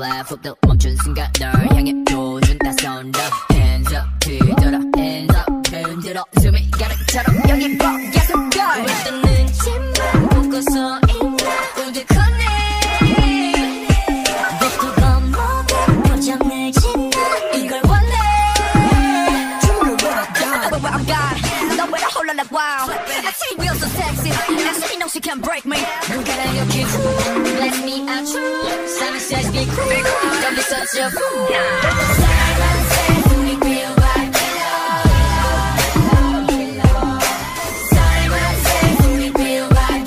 flap flip 멈춘 순간 널 향해 도준 따선다 Hands up 뒤돌아 Hands up 흔들어 숨이 가득처럼 여기 계속 가 왜 또 눈치만 보고 서 있나 우두커네 왜 또 겁먹어 표정을 짓나 이걸 원해 I'm God 너 왜 홀라 like wow I see real so sexy I see no she can't break me 누가 날 이렇게 bless me out true Simon says be cool don't be such a fool Simon says we feel like Simon says we feel like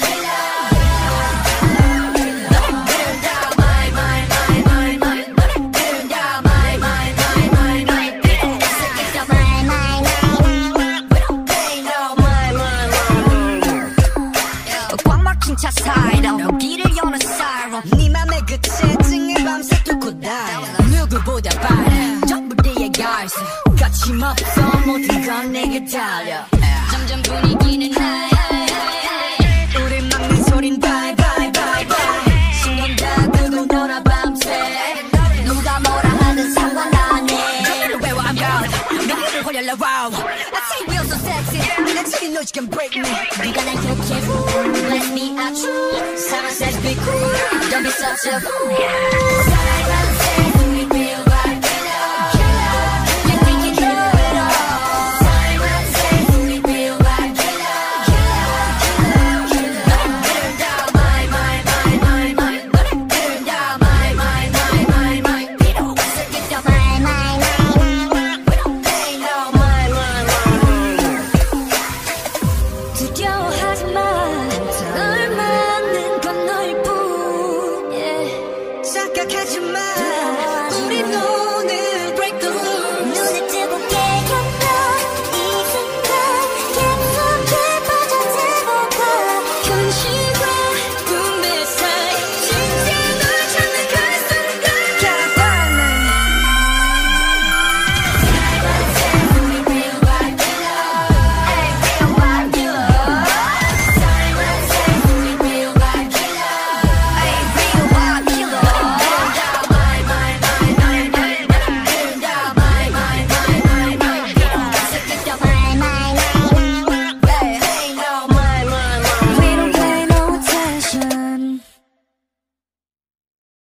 차 사이로 여기를 여는 사이로 네 맘의 그 채증을 밤새 뚫고 다녀 누구보다 빠른 전부 네가 있어 거침없어 모든 건 내게 달려 점점 분위기는 high 우리 막는 소린 bye bye bye bye 신경 다 끄고 놀아 밤새 누가 뭐라 하든 상관 안 해 너를 외워 I'm God 너를 홀려라 wow I see real so sexy I see no you can break me 네가 날 그렇게 bless me out true Simon says be cool don't be such a fool Simon says we feel like killer you think you know it all Simon says we feel like killer 너를 다 my 너를 다 my 필요 없을 게 my we don't pay no my 두려워하지 마 널 맞는 건 너일 뿐 착각하지 마